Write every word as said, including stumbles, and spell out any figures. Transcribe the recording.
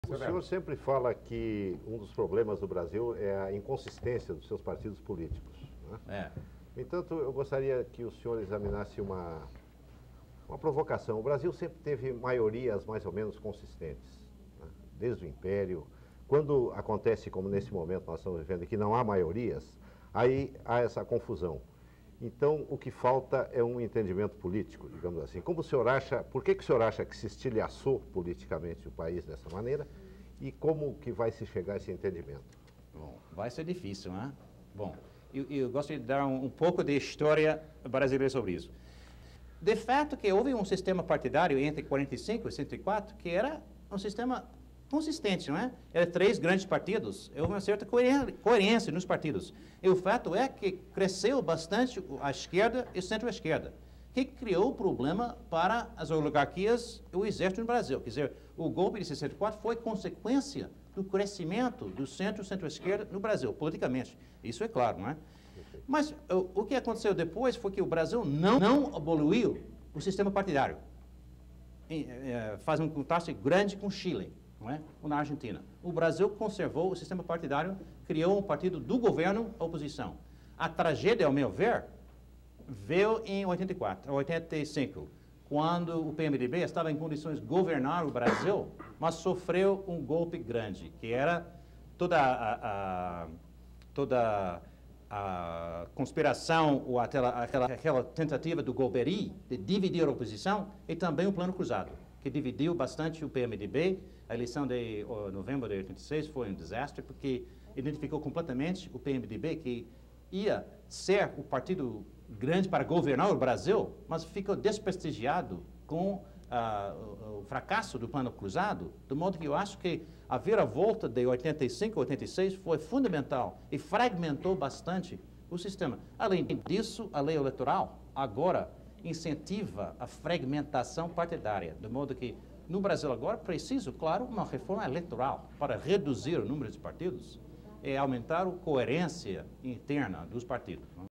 O senhor sempre fala que um dos problemas do Brasil é a inconsistência dos seus partidos políticos, né? É. No entanto, eu gostaria que o senhor examinasse uma, uma provocação. O Brasil sempre teve maiorias mais ou menos consistentes, né? Desde o Império. Quando acontece, como nesse momento nós estamos vivendo, que não há maiorias, aí há essa confusão. Então, o que falta é um entendimento político, digamos assim. Como o senhor acha, por que, que o senhor acha que se estilhaçou politicamente o país dessa maneira e como que vai se chegar a esse entendimento? Bom, vai ser difícil, né? Bom, eu, eu gostaria de dar um, um pouco de história brasileira sobre isso. De fato que houve um sistema partidário entre quarenta e cinco e sessenta e quatro que era um sistema consistente, não é? Eram três grandes partidos, houve uma certa coerência nos partidos. E o fato é que cresceu bastante a esquerda e o centro-esquerda, que criou o problema para as oligarquias e o exército no Brasil. Quer dizer, o golpe de sessenta e quatro foi consequência do crescimento do centro e centro-esquerda no Brasil, politicamente. Isso é claro, não é? Mas o, o que aconteceu depois foi que o Brasil não, não aboliu o sistema partidário. E, é, faz um contraste grande com o Chile. Não é? Ou na Argentina. O Brasil conservou o sistema partidário, criou um partido do governo, oposição. A tragédia, ao meu ver, veio em oitenta e quatro, oitenta e cinco, quando o P M D B estava em condições de governar o Brasil, mas sofreu um golpe grande, que era toda a, a, toda a conspiração, ou aquela, aquela, aquela tentativa do Golbery de dividir a oposição, e também o Plano Cruzado, que dividiu bastante o P M D B. A eleição de uh, novembro de oitenta e seis foi um desastre, porque identificou completamente o P M D B, que ia ser o partido grande para governar o Brasil, mas ficou desprestigiado com uh, o, o fracasso do Plano Cruzado, do modo que eu acho que a vira-volta de oitenta e cinco a oitenta e seis foi fundamental e fragmentou bastante o sistema. Além disso, a lei eleitoral agora incentiva a fragmentação partidária, de modo que no Brasil agora é preciso, claro, uma reforma eleitoral para reduzir o número de partidos e aumentar a coerência interna dos partidos.